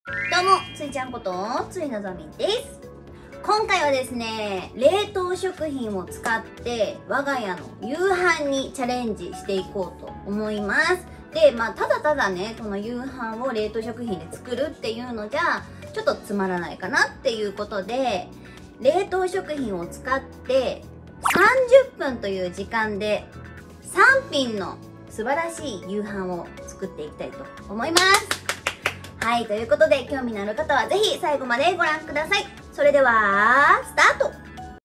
どうも、ついちゃんことついのぞみです。今回はですね、冷凍食品を使って我が家の夕飯にチャレンジしていこうと思います。で、ただただね、この夕飯を冷凍食品で作るっていうのじゃちょっとつまらないかなっていうことで、冷凍食品を使って30分という時間で3品の素晴らしい夕飯を作っていきたいと思います。はい、ということで興味のある方はぜひ最後までご覧ください。それではスタート。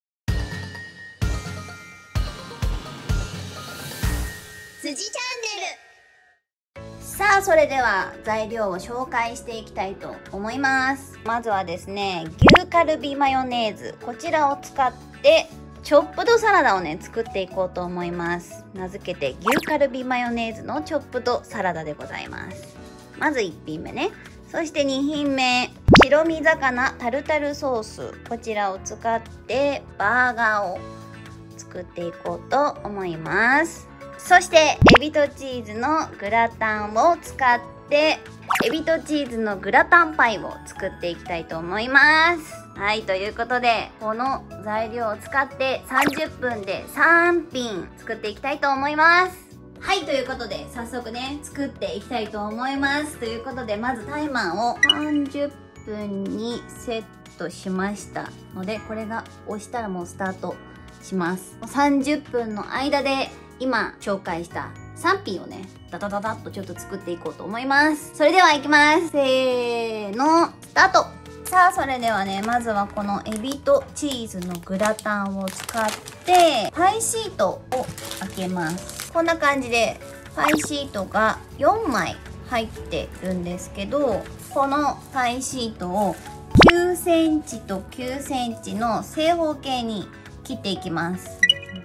辻チャンネル。さあ、それでは材料を紹介していきたいと思います。まずはですね、牛カルビマヨネーズ、こちらを使ってチョップドサラダをね作っていこうと思います。名付けて牛カルビマヨネーズのチョップドサラダでございます。まず1品目ね。そして2品目、白身魚タルタルソース、こちらを使ってバーガーを作っていこうと思います。そしてエビとチーズのグラタンを使ってエビとチーズのグラタンパイを作っていきたいと思います。はい、ということでこの材料を使って30分で3品作っていきたいと思います。はい、ということで早速ね作っていきたいと思います。ということでまずタイマーを30分にセットしましたので、これが押したらもうスタートします。30分の間で今紹介した3品をねダダダダッとちょっと作っていこうと思います。それではいきます。せーの、スタート。さあ、それではね、まずはこのエビとチーズのグラタンを使ってパイシートを開けます。こんな感じでパイシートが4枚入ってるんですけど、このパイシートを9センチと9センチの正方形に切っていきます。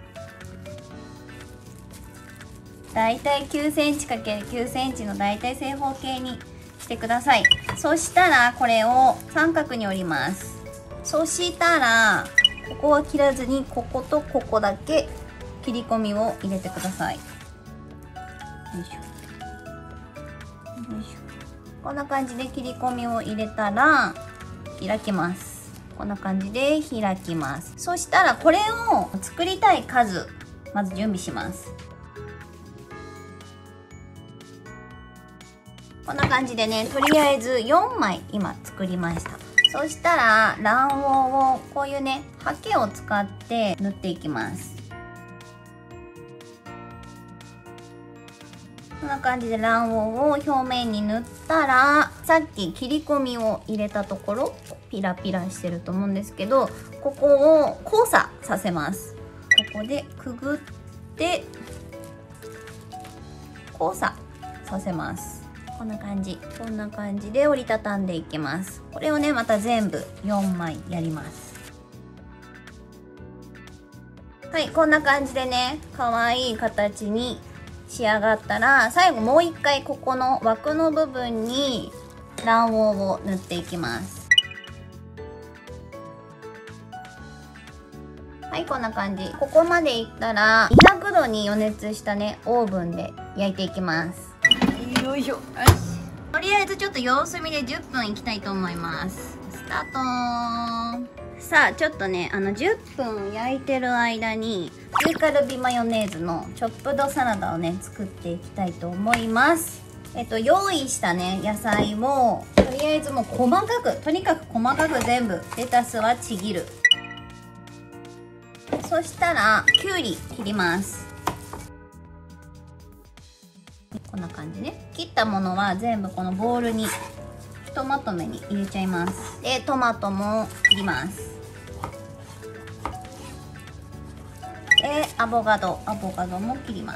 だいたい9センチ ×9 センチのだいたい正方形にしてください。そしたらこれを三角に折ります。そしたらここは切らずにこことここだけ切り込みを入れてください。よいしょよいしょ。こんな感じで切り込みを入れたら開きます。こんな感じで開きます。そしたらこれを作りたい数まず準備します。こんな感じでね、とりあえず4枚今作りました。そしたら卵黄をこういうねハケを使って塗っていきます。こんな感じで卵黄を表面に塗ったら、さっき切り込みを入れたところピラピラしてると思うんですけど、ここを交差させます。ここでくぐって交差させます。こんな感じで折りたたんでいきます。これをねまた全部4枚やります。はい、こんな感じでね可愛い形に仕上がったら、最後もう一回ここの枠の部分に卵黄を塗っていきます。はい、こんな感じ。ここまでいったら200度に予熱したねオーブンで焼いていきます。よいしょ。とりあえずちょっと様子見で10分いきたいと思います。スタート。さあ、ちょっとね10分焼いてる間に牛カルビマヨネーズのチョップドサラダをね作っていきたいと思います。用意したね野菜をとりあえずもう細かく、とにかく細かく全部レタスはちぎる。そしたらきゅうり切ります。こんな感じね。切ったものは全部このボウルにひとまとめに入れちゃいます。でトマトも切ります。でアボカドも切ります。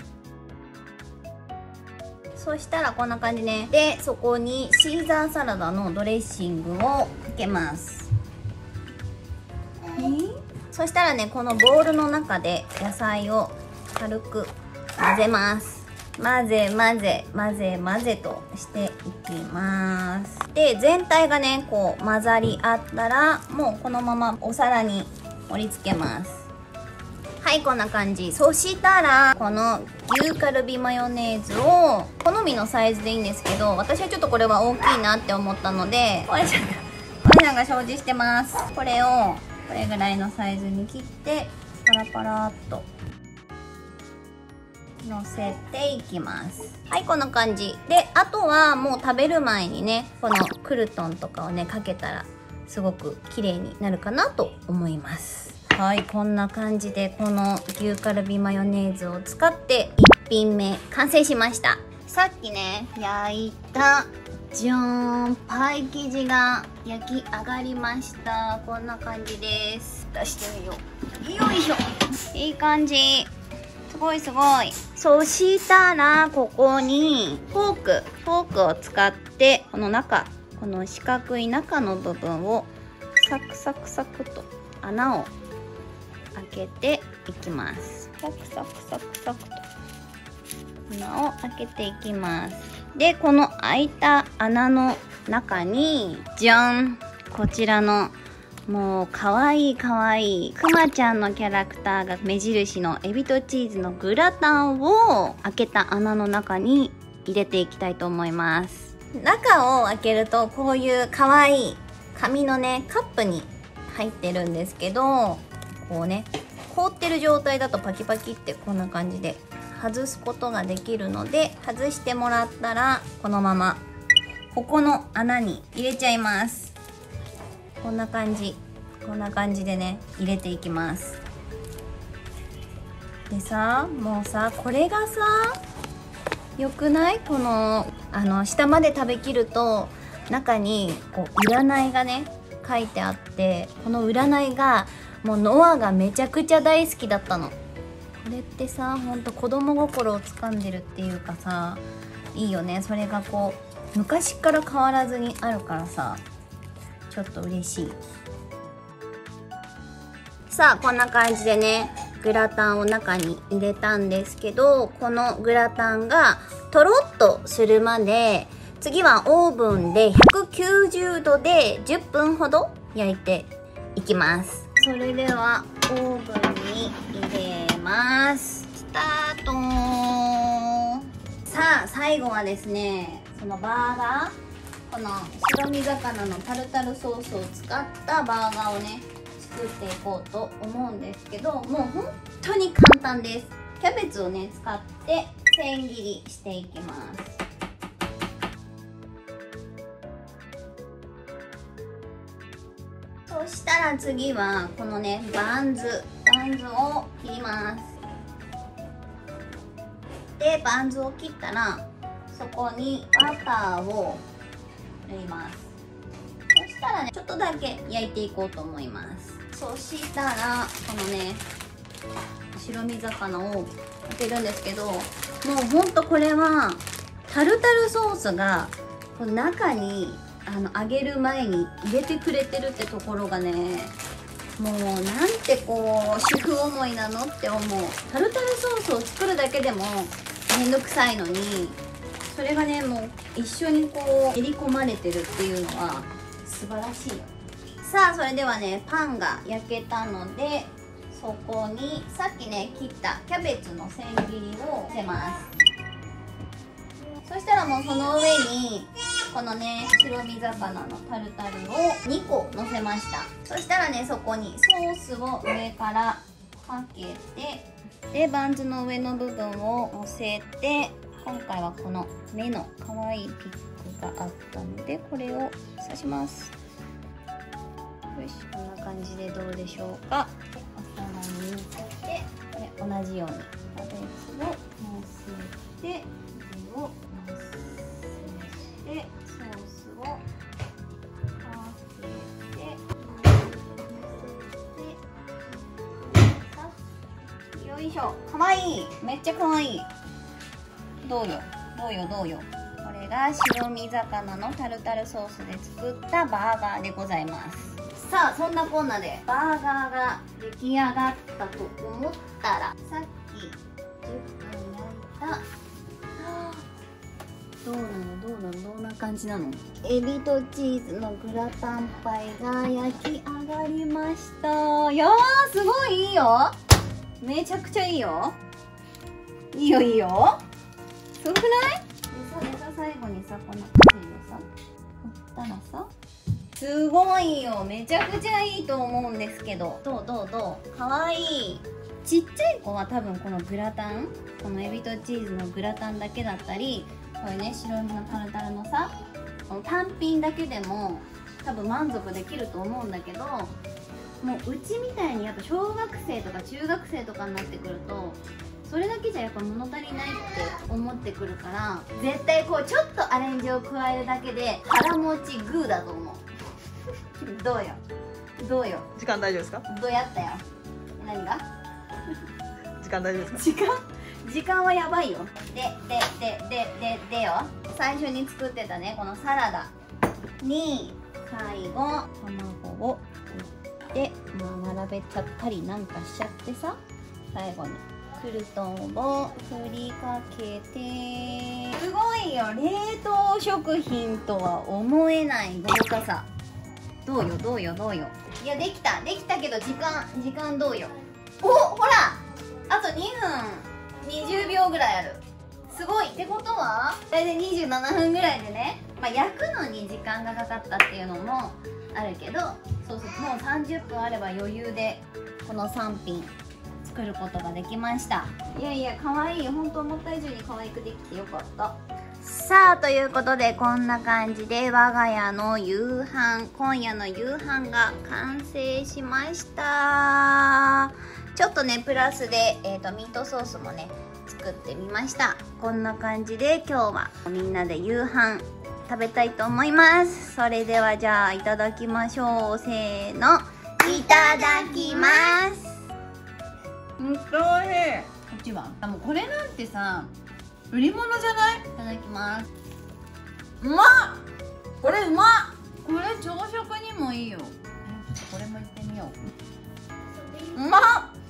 そしたらこんな感じね。でそこにシーザーサラダのドレッシングをかけます。そしたらねこのボウルの中で野菜を軽く混ぜます。混ぜとしていきます。で全体がねこう混ざり合ったらもうこのままお皿に盛り付けます。 はい、こんな感じ。そしたらこの牛カルビマヨネーズを好みのサイズでいいんですけど、私はちょっとこれは大きいなって思ったので、これちゃんが表示してます。これをこれぐらいのサイズに切ってパラパラっとのせていきます。はい、こんな感じで、あとはもう食べる前にね、このクルトンとかをねかけたらすごく綺麗になるかなと思います。はい、こんな感じでこの牛カルビマヨネーズを使って1品目完成しました。さっきね焼いたじゃーん、パイ生地が焼き上がりました。こんな感じです。出してみよう。よいしょ。いい感じ。すごいすごい。そしたらここにフォークを使ってこの中、この四角い中の部分をサクサクサクと穴を開けていきます。サクサクサクサクと穴を開けていきます。で、この開いた穴の中にじゃん、こちらのもうかわいいかわいいくまちゃんのキャラクターが目印のエビとチーズのグラタンを開けた穴の中に入れていきたいと思います。中を開けるとこういうかわいい紙のねカップに入ってるんですけど、こうね凍ってる状態だとパキパキってこんな感じで外すことができるので、外してもらったらこのままここの穴に入れちゃいます。こんな感じでね入れていきます。でさ、もうさこれがさよくない？この下まで食べきると中にこう占いがね書いてあって、この占いがもうノアがめちゃくちゃ大好きだったの。これってさ、ほんと子供心をつかんでるっていうかさ、いいよね。それがこう昔から変わらずにあるからさ、ちょっと嬉しい。さあ、こんな感じでねグラタンを中に入れたんですけど、このグラタンがとろっとするまで、次はオーブンで190度で10分ほど焼いていきます。それではオーブンに入れます。スタート。さあ、最後はですね、そのバーガー、この白身魚のタルタルソースを使ったバーガーをね作っていこうと思うんですけど、もう本当に簡単です。キャベツをね使って千切りしていきます。そしたら次はこのねバンズを切ります。で、バンズを切ったらそこにバターを塗ります。そしたらねちょっとだけ焼いていこうと思います。そしたらこのね白身魚を開けるんですけど、もうほんとこれはタルタルソースがこの中に揚げる前に入れてくれてるってところがね、もうなんてこう主婦思いなのって思う。タルタルソースを作るだけでもめんどくさいのに、それがねもう一緒にこう練り込まれてるっていうのは素晴らしいよ。さあ、それではねパンが焼けたので、そこにさっきね切ったキャベツの千切りをのせます。そしたらもうその上にこのね白身魚のタルタルを2個のせました。そしたらねそこにソースを上からかけて、でバンズの上の部分をのせて、今回はこの目の可愛いピックがあったのでこれを刺します。よし、こんな感じでどうでしょうか。お皿にのせて、これ同じようにキャベツをのせて、これをのせて、ソースをかけて、よいしょ。かわいい、めっちゃかわいい。どうよ。これが白身魚のタルタルソースで作ったバーガーでございます。さあ、そんなこんなでバーガーが出来上がったと思ったら、さっき10分焼いたどんな感じなの？エビとチーズのグラタンパイが焼き上がりました。いやー、すごいいいよ。 めちゃくちゃいいよ。いいよいいよ。すごくない？でさ最後にさこのパセリをさ振ったらさ、すごいよ。めちゃくちゃいいと思うんですけど、どうかわいい。ちっちゃい子は多分このグラタン、このエビとチーズのグラタンだけだったり、これね白身のタルタルのさこの単品だけでも多分満足できると思うんだけど、もううちみたいにやっぱ小学生とか中学生とかになってくるとそれだけじゃやっぱ物足りないって思ってくるから、絶対こうちょっとアレンジを加えるだけで腹持ちグーだと思う。どうよ時間大丈夫ですか？ どうやったよ。何が時間大丈夫ですか？ 時間はやばいよ。でよ、最初に作ってたねこのサラダに最後卵を打って、並べちゃったりなんかしちゃってさ、最後にクルトンを振りかけて、すごいよ。冷凍食品とは思えない豪華さ。どうよ。いやできたけど時間どうよ。お、ほらあと2分20秒ぐらいある。すごい。ってことは大体27分ぐらいでね、焼くのに時間がかかったっていうのもあるけど、そうもう30分あれば余裕でこの3品作ることができました。いや可愛いよ。本当思った以上に可愛くできてよかった。さあということでこんな感じで我が家の夕飯、今夜の夕飯が完成しました。ちょっとねプラスで、ミートソースもね作ってみました。こんな感じで今日はみんなで夕飯食べたいと思います。それではじゃあいただきましょう。せーの、いただきます。 おいしい。こっちはもうこれなんてさ売り物じゃない？ いただきます。 うまっ。これうまっ。これ朝食にもいいよ。これもいってみよう。うまっ。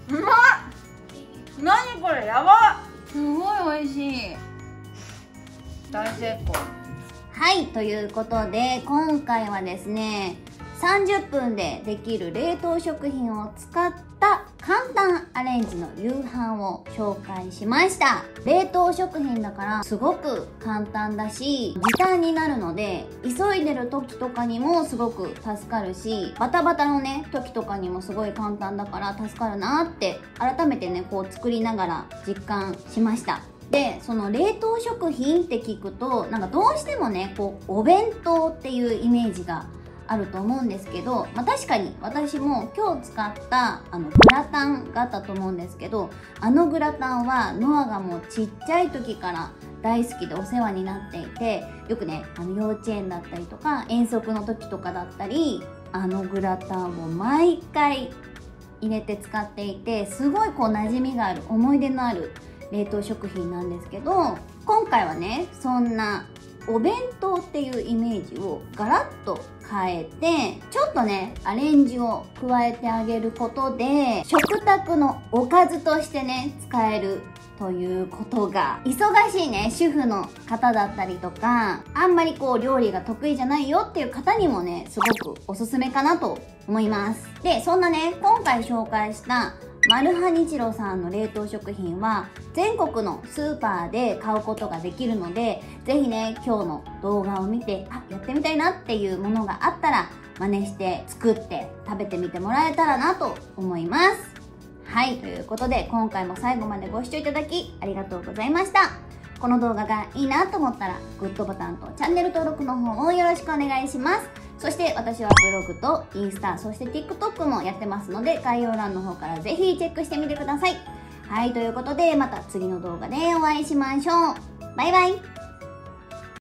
何これやばっ。すごい美味しい。大成功。 はい、ということで今回はですね30分でできる冷凍食品を使った簡単アレンジの夕飯を紹介しました。冷凍食品だからすごく簡単だし時短になるので、急いでる時とかにもすごく助かるし、バタバタのね時とかにもすごい簡単だから助かるなって改めてねこう作りながら実感しました。でその冷凍食品って聞くとなんかどうしてもねこうお弁当っていうイメージがあると思うんですけど、確かに私も今日使ったグラタンがあったと思うんですけど、グラタンはノアがもうちっちゃい時から大好きでお世話になっていて、よくね幼稚園だったりとか遠足の時とかだったりグラタンを毎回入れて使っていて、すごいこう馴染みがある思い出のある冷凍食品なんですけど、今回はねそんなお弁当っていうイメージをガラッと変えて、ちょっとねアレンジを加えてあげることで食卓のおかずとしてね使えるということが、忙しいね主婦の方だったりとか、あんまりこう料理が得意じゃないよっていう方にもねすごくおすすめかなと思います。でそんなね今回紹介したマルハニチロさんの冷凍食品は全国のスーパーで買うことができるので、ぜひね今日の動画を見てやってみたいなっていうものがあったら真似して作って食べてみてもらえたらなと思います。はい、ということで今回も最後までご視聴いただきありがとうございました。この動画がいいなと思ったらグッドボタンとチャンネル登録の方をよろしくお願いします。そして私はブログとインスタ、そして TikTok もやってますので、概要欄の方からぜひチェックしてみてください。はい、ということでまた次の動画でお会いしましょう。バイバイ。